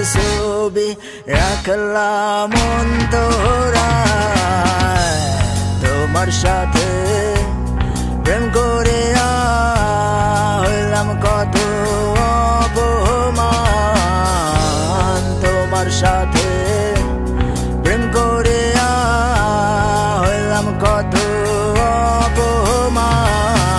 ছবি রাখলাম অন্তরায় তোমার সাথে প্রেম করে হইলাম কত অপমান তোমার সাথে প্রেম করে হইলাম কত অপমান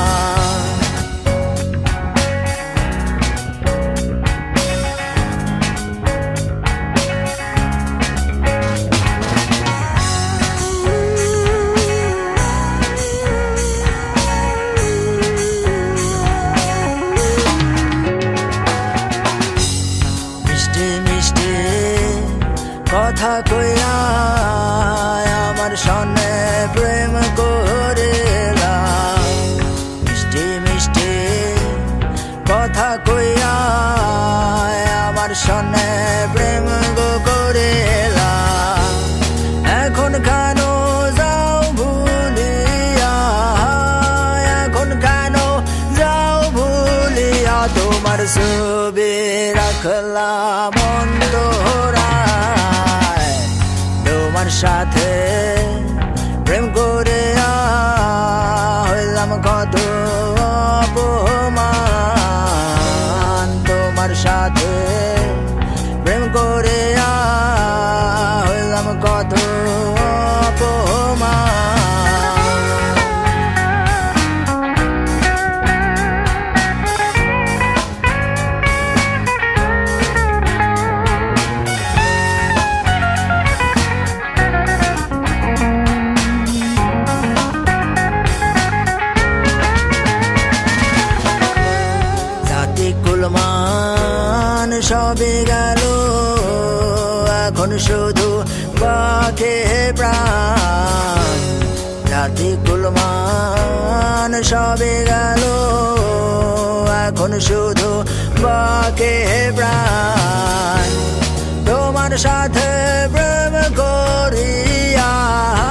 কথা কইয়া আমার সনে প্রেম করিলা মিষ্টি মিষ্টি কথা কইয়া আমার সনে প্রেম করিলা এখন কেন যাও ভুলিয়া এখন কেন যাও ভুলিয়া তোমার ছবি রাখলাম অন্তরায় তোমার সাথে প্রেম করে হইলাম কত অপমান তোমার সাথে প্রেম করে হইলাম কত অপমান সবে গেল এখন শুধু বাকে প্রাণ জাতি কুলমান সবে গেল এখন শুধু বাকে প্রাণ তোমার সাথে প্রেম করিয়া